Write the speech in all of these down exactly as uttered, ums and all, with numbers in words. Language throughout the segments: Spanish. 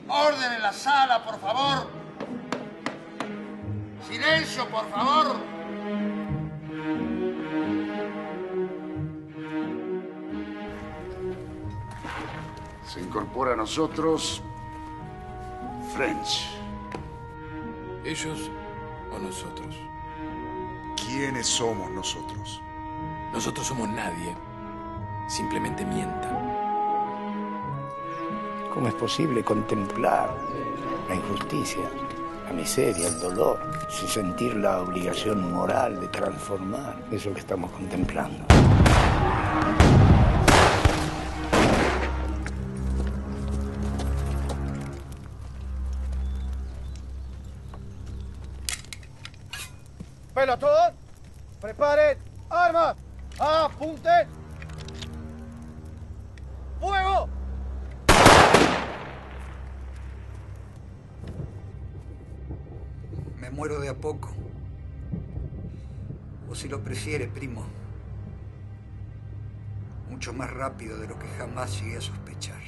Orden en la sala, por favor. Silencio, por favor. Se incorpora a nosotros French. ¿Ellos o nosotros? ¿Quiénes somos nosotros? Nosotros somos nadie. Simplemente mientan. ¿Cómo es posible contemplar la injusticia, la miseria, el dolor, sin sentir la obligación moral de transformar eso que estamos contemplando? Pelotón, preparen armas, apunten, fuego. Me muero de a poco. O si lo prefiere, primo, mucho más rápido de lo que jamás llegué a sospechar.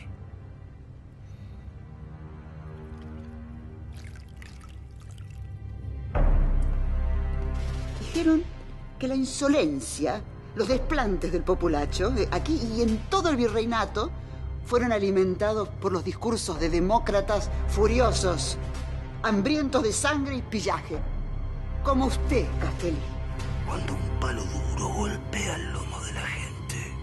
Dijeron que la insolencia, los desplantes del populacho, aquí y en todo el virreinato, fueron alimentados por los discursos de demócratas furiosos, hambrientos de sangre y pillaje, como usted, Castelli. Cuando un palo duro golpea el lomo de la gente,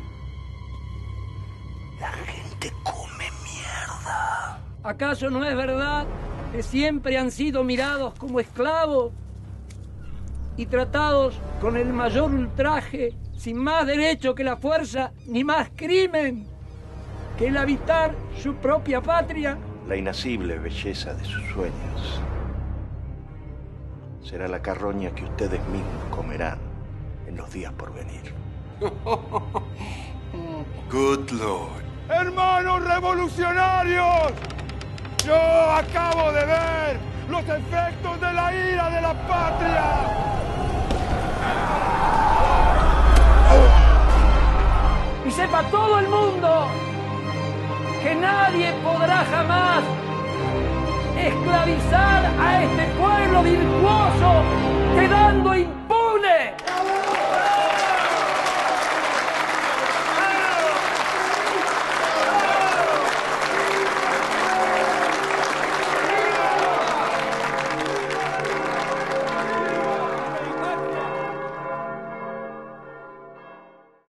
la gente come mierda. ¿Acaso no es verdad que siempre han sido mirados como esclavos y tratados con el mayor ultraje, sin más derecho que la fuerza, ni más crimen que el habitar su propia patria? La inacible belleza de sus sueños será la carroña que ustedes mismos comerán en los días por venir. Good Lord. Hermanos revolucionarios, yo acabo de ver los efectos de la ira de la patria. Y sepa todo el mundo que nadie podrá jamás esclavizar a este pueblo virtuoso, quedando